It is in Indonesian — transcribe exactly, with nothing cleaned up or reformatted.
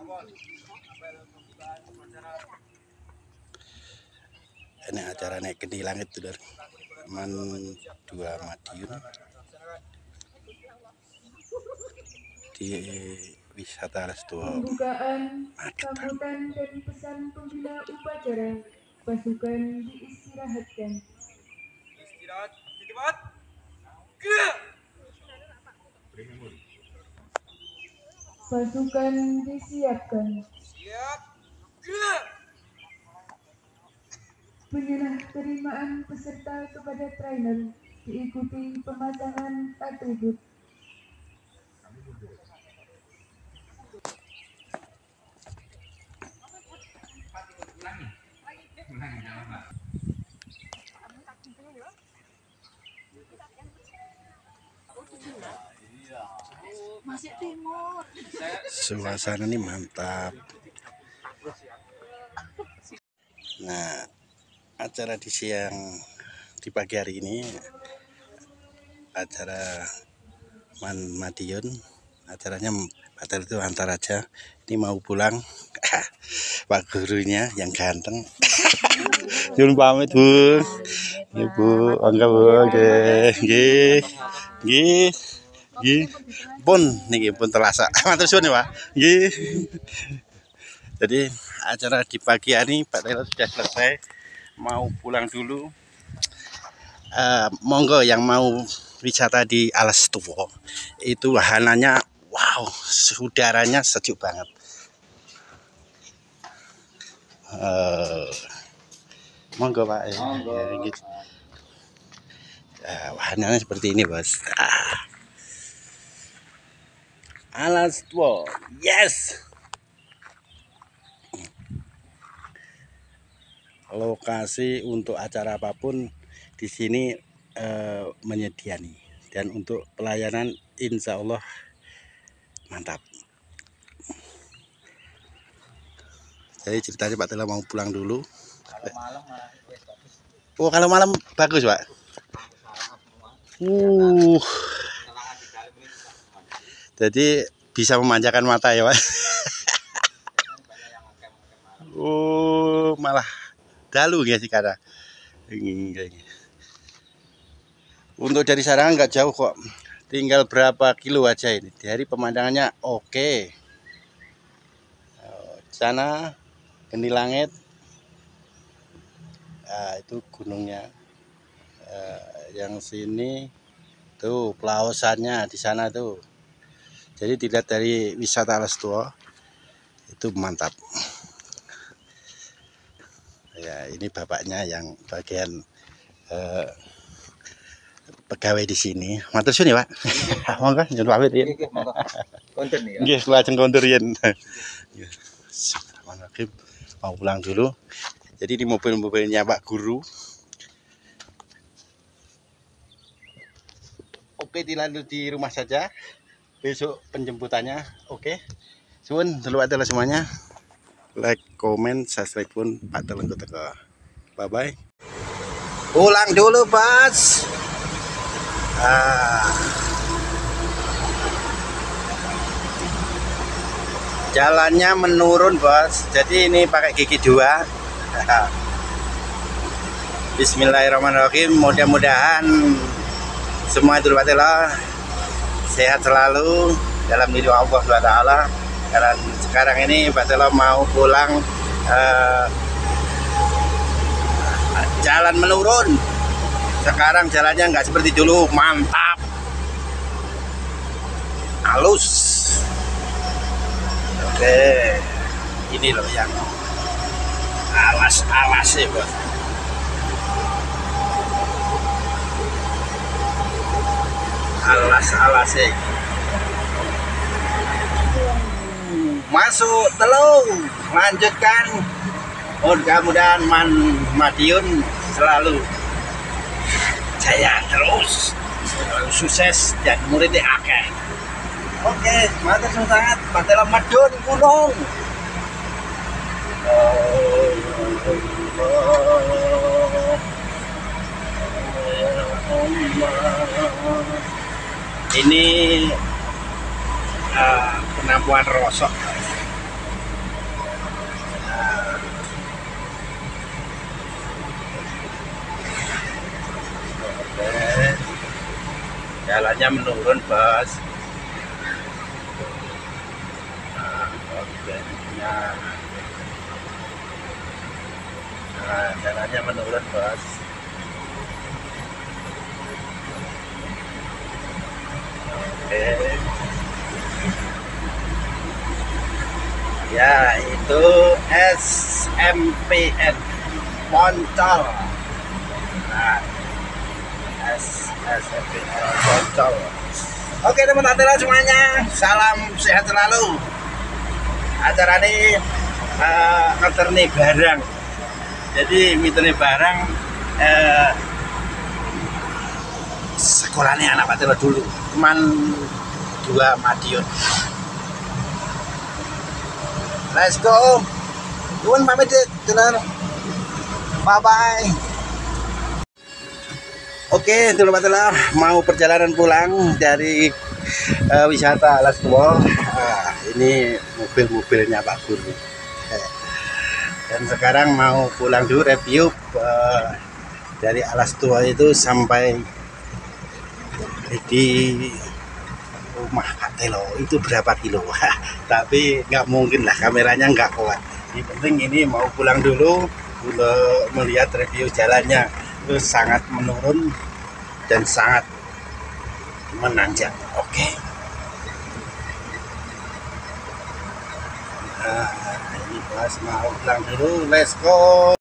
Ini acara naik ke di langit tuh, Man dua Madiun di wisata Resto. Pembukaan, sambutan dan pesan pembina upacara, pasukan diistirahatkan. Istirahat, istirahat. Pasukan disiapkan. Siap. Penyerah terimaan peserta kepada trainer diikuti pemasangan atribut. Masih timur. Suasana ini mantap. Nah, acara di siang di pagi hari ini acara Man Madiun, acaranya batal itu antar aja. Ini mau pulang. Pak gurunya yang ganteng. Jun pamit Bu. Ibu, enggak Bu. Nggih, nggih. Nggih. Nggih. Pun niki pun telasa. Matur suwun ya, Pak. Nggih. Jadi acara di pagi hari Pak Telo sudah selesai, mau pulang dulu. Uh, monggo yang mau wisata di Alas Tuwo, itu wahananya wow, udaranya sejuk banget. Uh, monggo Pak. Monggo. Ya, gitu. Uh, wahananya seperti ini Bos. Ah. Alas Tuwo, yes. Lokasi untuk acara apapun di sini eh, menyediani, dan untuk pelayanan insya Allah mantap. Jadi ceritanya Pak Telo mau pulang dulu. Kalau malam bagus. Oh, kalau malam bagus Pak. Uh, jadi bisa memanjakan mata ya Pak. Oh, malah dalu ya sih kata. Untuk dari Sarangan nggak jauh kok, tinggal berapa kilo aja ini. Dari pemandangannya oke. Sana Geni Langit, nah, itu gunungnya. Yang sini tuh pelausannya di sana tuh. Jadi dilihat dari wisata Alas Tuwo itu mantap. Ya, ini bapaknya yang bagian eh, pegawai di sini. Matur suwun ya, Pak. Monggo njun pamit yen. Nggih, monggo. Konten ya. Nggih, lajeng kondur yen. Bismillahirrahmanirrahim. Mau pulang dulu. Jadi di mobil-mobilnya Pak Guru. Oke, dilanjut di rumah saja. Besok penjemputannya. Oke. Suwun dulu adalah semuanya. Like, komen, subscribe pun Pak Telo teko. Bye bye. Pulang dulu Bos. Ah. Jalannya menurun Bos. Jadi ini pakai gigi dua. Bismillahirrahmanirrahim. Mudah-mudahan semua itu Pak Telo sehat selalu dalam diri Allah subhanahu wa taala. Karena sekarang ini Pak Telo mau pulang, eh, jalan menurun. Sekarang jalannya nggak seperti dulu, mantap, halus. Oke, ini loh yang alas-alas ya Bos. Alas-alas ya. Masuk Telo, lanjutkan. Mudah-mudahan Man Madiun selalu jaya terus, selalu sukses dan muridnya akeh. Oke, matur suwun sangat. Pak Telo Madiun gunung. Ini uh, penampuan rosok. Oke. Jalannya menurun, Bos. Nah, oke. Nah, nah, jalannya menurun, Bos. Oke. Ya, itu S M P N Poncol. Nah, S S M P N Poncol. Oke teman Atela semuanya, salam sehat selalu. Acara ini uh, ngeterni barang. Jadi mitene barang uh, sekolahnya anak Atela dulu, man dua Madiun. Let's go. Nuwun pamit dulur. Bye bye. Oke, dulur Atela mau perjalanan pulang dari uh, wisata Alas Tua. Ah, ini mobil-mobilnya Pak Guru. Dan sekarang mau pulang dulu review uh, dari Alas Tua itu sampai di rumah Kak Telo itu berapa kilo. Tapi nggak mungkin lah, kameranya nggak kuat. Yang penting ini mau pulang dulu untuk melihat review jalannya, itu sangat menurun dan sangat menanjak. Oke. Nah, ini pas mau pulang dulu, let's go.